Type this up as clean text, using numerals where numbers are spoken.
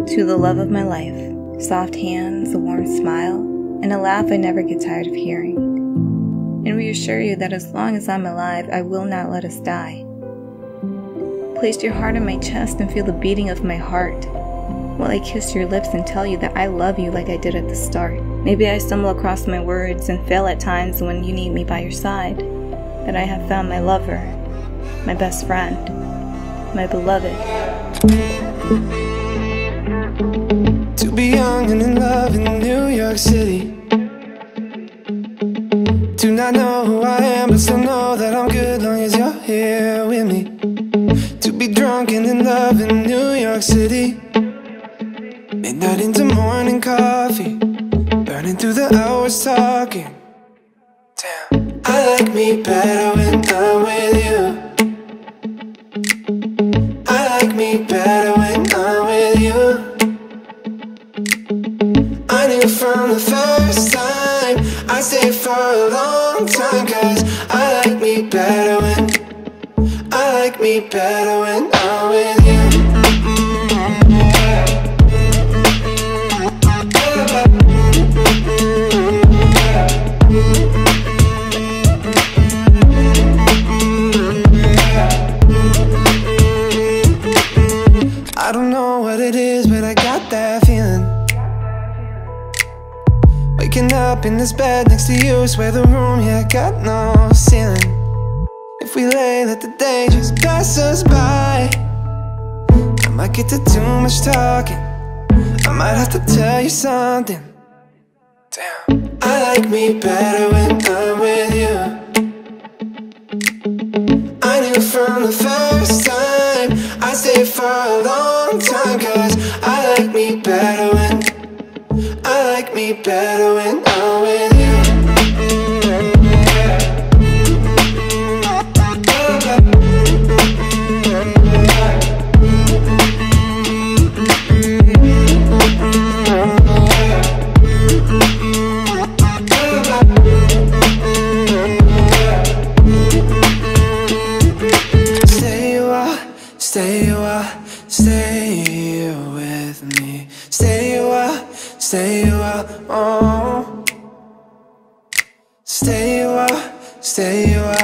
to the love of my life. Soft hands, a warm smile, and a laugh I never get tired of hearing. And reassure you that as long as I'm alive, I will not let us die. Place your heart on my chest and feel the beating of my heart, while I kiss your lips and tell you that I love you like I did at the start. Maybe I stumble across my words and fail at times when you need me by your side, that I have found my lover, my best friend, my beloved. To be young and in love in New York City. Do not know who I am, but still know that I'm good long as you're here with me. To be drunk and in love in New York City. Midnight into morning coffee, burning through the hours talking. Damn, I like me better when I'm with you. I like me better when I'm with you. I knew from the first time I'd stay for a long time, 'cause I like me better when I'm with you. I don't know what it is, but I got that feeling. Waking up in this bed next to you, swear the room, yeah, got no ceiling. If we lay, let the day just pass us by. I might get to too much talking, I might have to tell you something. Damn, I like me better when I'm with you. I knew from the first time I'd stay for a long time, 'cause I like me better when I'm with you. Stay with me. Stay a while, oh. Stay a while,